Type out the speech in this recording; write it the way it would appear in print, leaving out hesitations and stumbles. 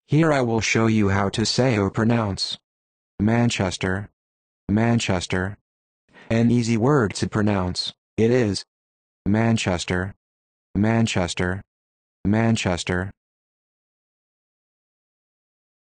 Here I will show you how to say or pronounce Manchester, Manchester. An easy word to pronounce, it is Manchester, Manchester, Manchester.